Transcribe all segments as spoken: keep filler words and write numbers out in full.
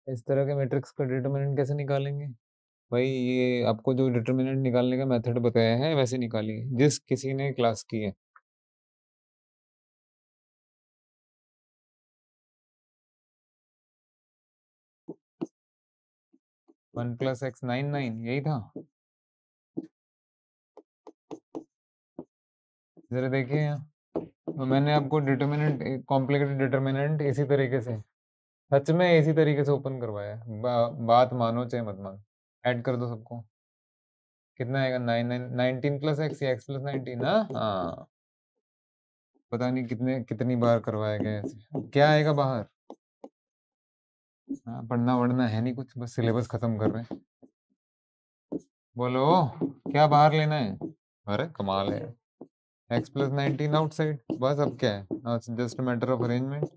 इस तरह के मैट्रिक्स का डिटरमिनेंट कैसे निकालेंगे भाई? ये आपको जो डिटरमिनेंट निकालने का मेथड बताया है वैसे निकालिए, जिस किसी ने क्लास की है। One plus X nine nine यही था। जरा देखिए यहाँ, तो मैंने आपको डिटरमिनेंट, कॉम्प्लिकेटेड डिटरमिनेंट इसी तरीके से, सच में इसी तरीके से ओपन करवाया है। बा, बात मानो चाहे मत मानो। ऐड कर दो सबको, कितना आएगा? Nine nine nineteen plus X या एक्स प्लस नाइनटीन। हाँ हाँ, पता नहीं कितने कितनी बार करवाया गया ऐसे। अब क्या आएगा बाहर? हाँ, पढ़ना वढ़ना है नहीं कुछ, बस सिलेबस खत्म कर रहे हैं। बोलो क्या बाहर लेना है? अरे कमाल है। एक्स प्लस नाइनटीन आउटसाइड, बस अब क्या है, जस्ट मैटर ऑफ अरेंजमेंट।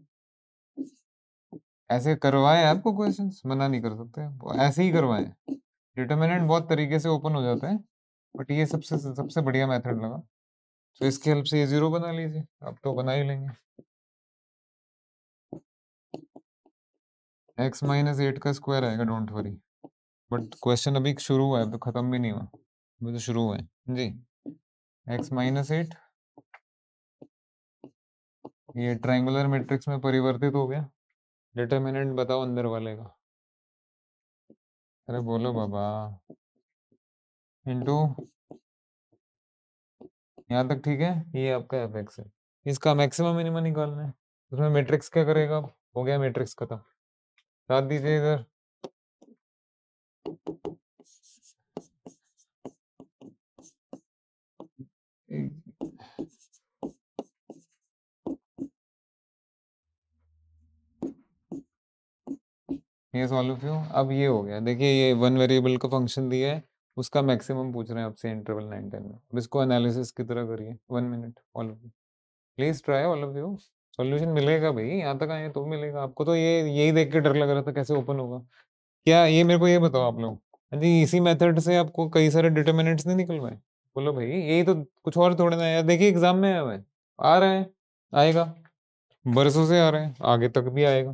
ऐसे करवाए आपको क्वेश्चंस, मना नहीं कर सकते, ऐसे ही करवाए। डिटर्मिनेंट बहुत तरीके से ओपन हो जाता है, बट ये सबसे सबसे बढ़िया मेथड लगा, तो इसकी हेल्प से ये जीरो बना लीजिए। अब तो बना ही लेंगे। एक्स माइनस एट का स्क्वायर आएगा, डोंट वरी। बट क्वेश्चन अभी शुरू हुआ है, तो खत्म भी नहीं हुआ, अभी तो शुरू हुआ है जी। एक्स माइनस एट, ये ट्रायंगुलर मैट्रिक्स में परिवर्तित हो गया। डिटर्मिनेंट बताओ अंदर वाले का। अरे बोलो बाबा। इंटू, यहाँ तक ठीक है, ये आपका एफ एक्स है। इसका मैक्सिमम मिनिमम निकालना है, उसमें मैट्रिक्स क्या करेगा? अब हो गया मैट्रिक्स खत्म, साथ दीजिए इधर। ये सॉल्व क्यों? अब ये हो गया, देखिए ये वन वेरिएबल का फंक्शन दिया है, उसका मैक्सिमम पूछ रहे हैं आपसे इंटरवल नाइन टेन में। अब इसको एनालिसिस की तरह करिए, one minute all of you, please try all of you. Solution मिलेगा भाई, यहाँ तक आए तो मिलेगा आपको। तो ये यही देख के डर लग रहा था कैसे ओपन होगा क्या, ये मेरे को ये बताओ आप लोग। हाँ जी, इसी मेथड से आपको कई सारे डिटर्मिनेंट्स नहीं निकलवाए? बोलो भाई, यही तो, कुछ और थोड़े ना है यार। देखिए एग्जाम में आया हुआ है, आ रहा है, आएगा, बरसों से आ रहा है, आगे तक भी आएगा।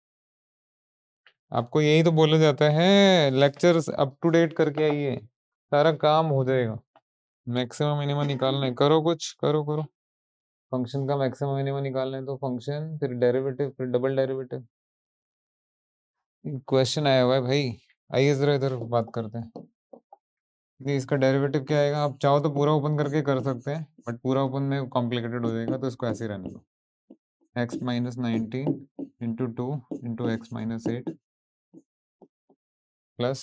आपको यही तो बोला जाता है, लेक्चर्स अप टू डेट करके आइए, सारा काम हो जाएगा। मैक्सिमम मिनिमम निकालना है, करो कुछ, करो करो। फंक्शन का मैक्सिमम मिनिमम निकालना है तो फंक्शन, फिर डेरिवेटिव, फिर डबल डेरिवेटिव। क्वेश्चन आया हुआ है भाई, आइए जरा इधर बात करते हैं। कि इसका डेरिवेटिव क्या आएगा? आप चाहो तो पूरा ओपन करके कर सकते हैं, बट पूरा ओपन में कॉम्प्लिकेटेड हो जाएगा, तो इसको ऐसे ही रहने दो। X minus nineteen into two into X minus eight plus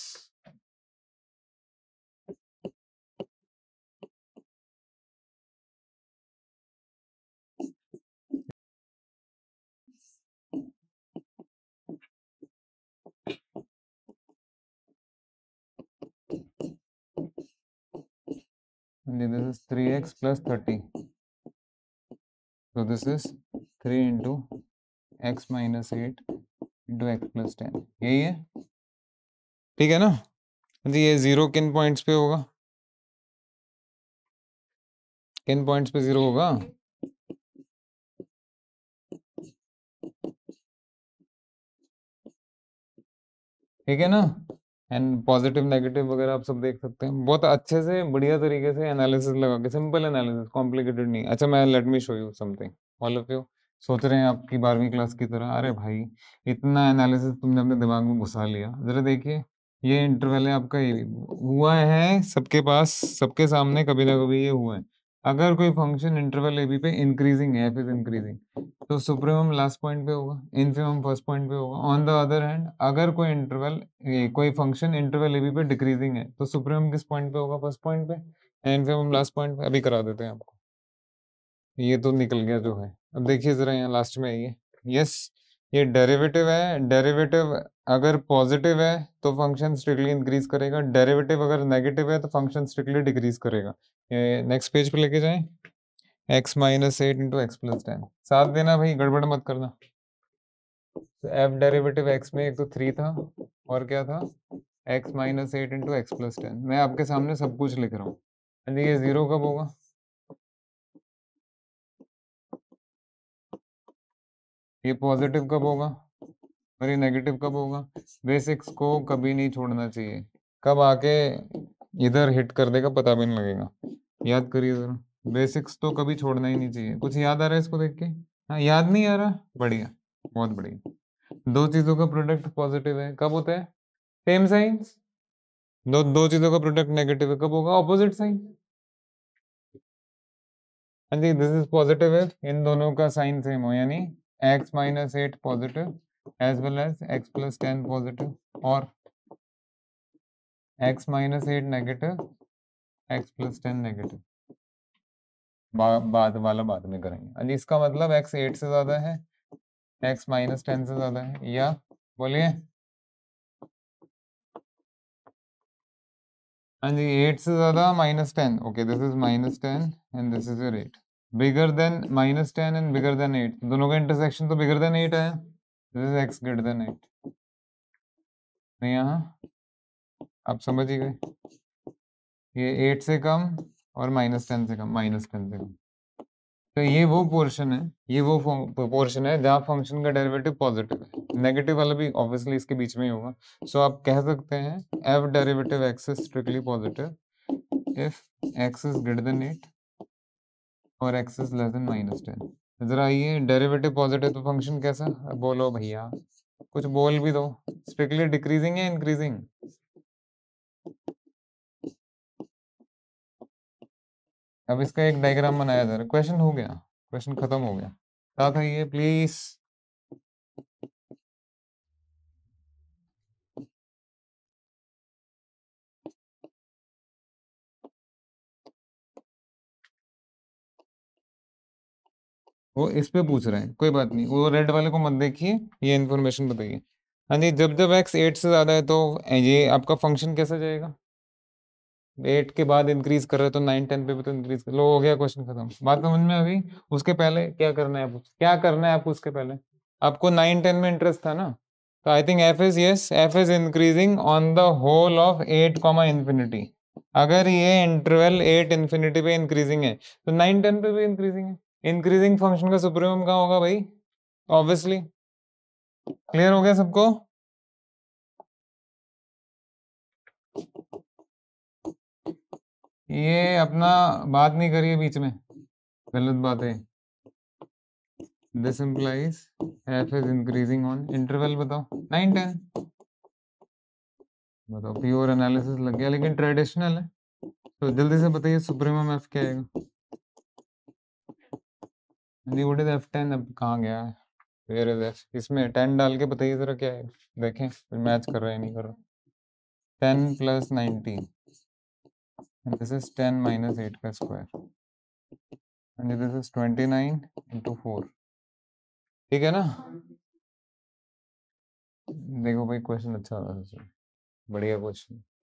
this is three x plus thirty, so this is three into x minus eight into x plus ten, यही है, ठीक है ना जी? ये जीरो किन पॉइंट्स पे होगा? किन पॉइंट्स पे जीरो होगा? ठीक है ना? एंड पॉजिटिव नेगेटिव वगैरह आप सब देख सकते हैं, बहुत अच्छे से बढ़िया तरीके से एनालिसिस लगा के, सिंपल एनालिसिस, कॉम्प्लिकेटेड नहीं। अच्छा मैं let me show you something, all of you सोच रहे हैं आपकी बारहवीं क्लास की तरह, अरे भाई इतना एनालिसिस तुमने अपने दिमाग में घुसा लिया। जरा देखिए, ये इंटरवल है आपका, ये हुआ है सबके पास, सबके सामने कभी ना कभी ये हुआ है। अगर कोई फंक्शन इंटरवल ए बी पे इंक्रीजिंग है, एफ इज इंक्रीजिंग, तो सुप्रीमम लास्ट पॉइंट पे होगा, इनफिमम फर्स्ट पॉइंट पे होगा। ऑन द अदर हैंड, अगर कोई इंटरवल, कोई फंक्शन इंटरवल ए बी पे डिक्रीजिंग है, तो सुप्रीमम किस पॉइंट पे होगा? फर्स्ट पॉइंट पे, इनफिमम लास्ट पॉइंट पे। अभी करा देते हैं आपको, ये तो निकल गया जो है। अब देखिए जरा यहाँ लास्ट में ये, यस, ये डेरिवेटिव है। डेरिवेटिव अगर पॉजिटिव है तो फंक्शन स्ट्रिक्टली इंक्रीज करेगा, डेरिवेटिव अगर नेगेटिव है तो फंक्शन स्ट्रिक्टली डिक्रीज करेगा। नेक्स्ट पेज पे लेके जाएं, X minus eight into X plus ten, साथ देना भाई, गड़बड़ मत करना। तो एफ डेरिवेटिव एक्स में एक तो थ्री था, और क्या था? X minus eight into X plus ten. मैं आपके सामने सब कुछ लिख रहा हूँ। ये जीरो कब होगा? ये पॉजिटिव कब होगा? और ये नेगेटिव कब होगा? बेसिक्स को कभी नहीं छोड़ना चाहिए, कब आके इधर हिट कर देगा पता भी नहीं लगेगा। याद करिए जरा, बेसिक्स तो कभी छोड़ना ही नहीं चाहिए। कुछ याद आ रहा है इसको देख के? हाँ, याद नहीं आ रहा? बढ़िया, बहुत बढ़िया। दो चीजों का प्रोडक्ट पॉजिटिव है, कब होता है? Same signs. दो दो चीजों का प्रोडक्ट नेगेटिव है, कब होगा? Opposite sign. हाँ जी, दिस इज पॉजिटिव है, इन दोनों का साइन सेम हो, यानी x minus eight positive as well as x plus ten positive, और x minus eight negative, x plus ten negative. बा, बाद वाला बाद में करेंगे। हाँ जी, इसका मतलब एक्स एट से ज्यादा है, एक्स माइनस टेन से ज्यादा है, या बोलिए। हाँ जी, एट से ज्यादा minus ten. Okay, this is minus ten and this is your eight. Bigger than minus ten and bigger than eight, दोनों का इंटरसेक्शन तो बिगर देन एट है। This is x greater than eight. नहीं, यहाँ आप समझ ही गए, ये एट से कम और माइनस टेन से कम, माइनस टेन से कम। तो ये वो पोर्शन है, ये वो पोर्शन है जहाँ फंक्शन का डेरिवेटिव पॉजिटिव है। नेगेटिव वाला भी ऑब्वियसली इसके बीच में ही होगा। सो so, आप कह सकते हैं f derivative x is strictly positive if x is greater than eight और x is less than minus ten. जरा ये डेरिवेटिव पॉजिटिव तो फंक्शन कैसा? बोलो भैया, कुछ बोल भी दो। स्ट्रिक्टली डिक्रीजिंग या इंक्रीजिंग? अब इसका एक डायग्राम बनाया जा रहा है। क्वेश्चन हो गया, क्वेश्चन खत्म हो गया। क्या था ये प्लीज? वो इस पे पूछ रहे हैं, कोई बात नहीं, वो रेड वाले को मत देखिए, ये इन्फॉर्मेशन बताइए। हाँ जी, जब जब एक्स एट से ज्यादा है तो ये आपका फंक्शन कैसा जाएगा? एट के बाद इंक्रीज कर रहे हो तो नाइन टेन पे भी तो इंक्रीज कर लो। हो गया, क्वेश्चन खत्म। बात समझ में आ गई? उसके पहले क्या करना है आपको? क्या करना है आपको उसके पहले? आपको नाइन टेन में इंटरेस्ट था ना? तो I think f is, yes, f is increasing on the whole of eight comma infinity. अगर ये इंटरवल एट इन्फिनिटी पे इंक्रीजिंग है तो नाइन टेन पे भी इंक्रीजिंग है। इंक्रीजिंग फंक्शन का सुप्रीमम कहाँ होगा भाई? ऑब्वियसली। क्लियर हो गया सबको? ये अपना बात नहीं करिए बीच में, गलत बात है। This implies f is increasing on interval, बताओ नाइन टेन। बताओ, प्योर एनालिसिस लग गया, लेकिन ट्रेडिशनल है। तो जल्दी से बताइए सुप्रीमम एफ क्या आएगा? What is f ten? अब कहाँ गया है? Where is f? इसमें टेन डाल के बताइए जरा क्या है, देखें मैच कर रहा है नहीं कर रहा। Ten plus nineteen, this is ten minus eight का square, and this is twenty nine into four. ठीक है ना? देखो भाई, क्वेश्चन अच्छा था, बढ़िया क्वेश्चन।